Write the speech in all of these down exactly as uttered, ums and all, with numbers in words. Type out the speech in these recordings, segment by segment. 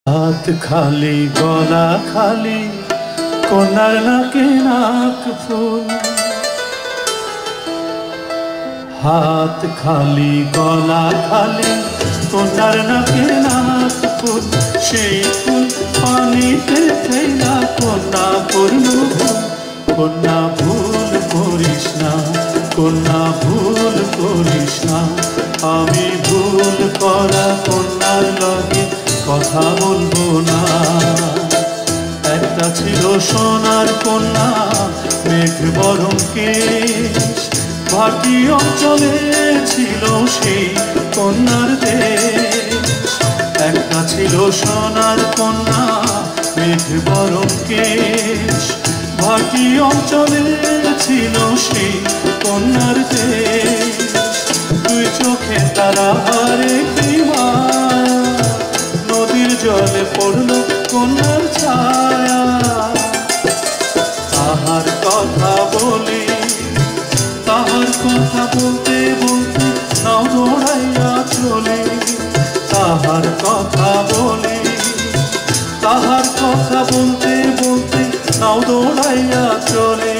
हाथ खाली गला खाली कोनार नाके नाक फूल। हाथ खाली गला खाली कोनार नाके नाक फूल। সেই ফুল পানিতে ফেলা কন্যা করলু কন্যা ভুল করিস না কন্যা ভুল করিস না। আমি ভুল করা কন্যার লগে কথা বলবো না। একটা ছিল সোনার কন্যা মেঘ বরণ কেশ। ভাটি অঞ্চলে ছিল সেই কন্যার দেশ। একটা ছিল সোনার কন্যা মেঘ বরণ কেশ। ভাটি অঞ্চলে ছিল সেই কন্যার দেশ। দুই চোখে তারা হারে কি মায়া নদীর জলে পড়লো কন্যার ছায়া। তাহার কথা বলি তাহার কথা বলতে বলতে নাও দৌড়াইয়া চলে। তাহার কথা বলি তাহার কথা বলতে বলতে নাও দৌড়াইয়া চলে।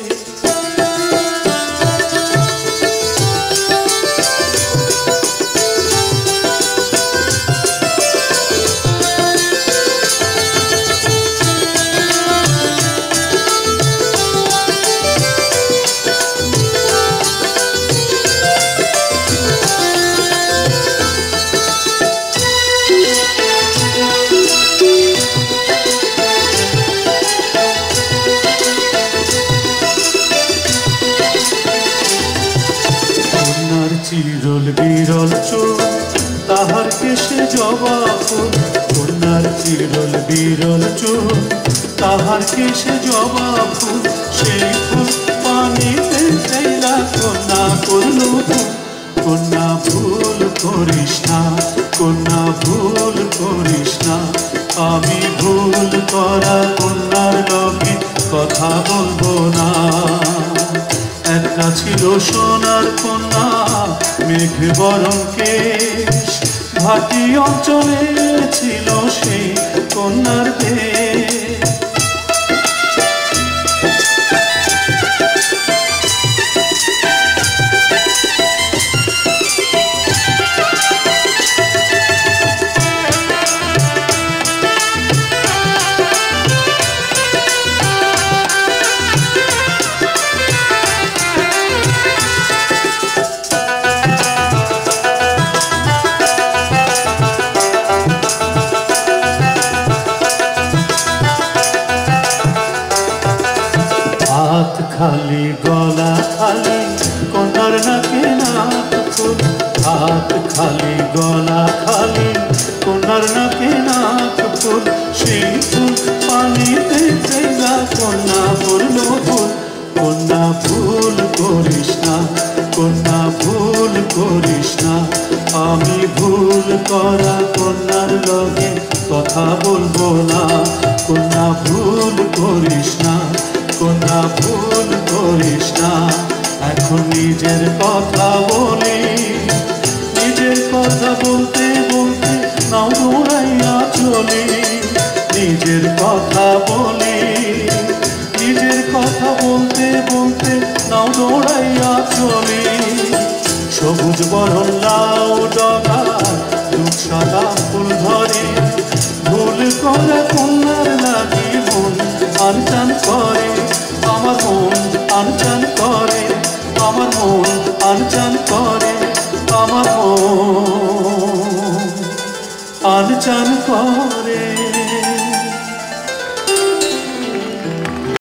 চিরল বিরল চোখ তাহার কেশে জবা ফুল। কন্যার চিরল বিরল চোখ তাহার কেশে জবা ফুল। সেই ফুল পানিতে ফেলা কন্যা করলু কন্যা ভুল করিস না কন্যা ভুল করিস না। আমি ভুল করা কন্যার লগে কথা বলবো না। একটা ছিল সোনার কন্যা মেঘ বরণ কেশ। ভাটি অঞ্চলে ছিল সেই কন্যার দেশ। हाथ खाली गला खाली कोनार नाके नाक फूल। हाथ खाली गला खाली कोनार नाके नाक फूल। সেই ফুল পানিতে ফেলা কন্যা করলো ভুল কন্যা ভুল করিস না কন্যা ভুল করিস না। আমি ভুল করা কন্যার লগে কথা বলবো না। কন্যা ভুল করিস না কন্যা ভুল করিস না। এখন নিজের কথা বলি নিজের কথা বলতে বলতে নাও দৌড়াইয়া চলি। নিজের কথা বলি নিজের কথা বলতে বলতে নাও দৌড়াইয়া চলি। সবুজ বরণ লাউ ডগা দুধ সাদা ফুল ধরে। ভুল করা কন্যার লাগি মন আনচান করে আমার মন আনচান করে আমার মন আনচান করে আমার মন আনচান করে।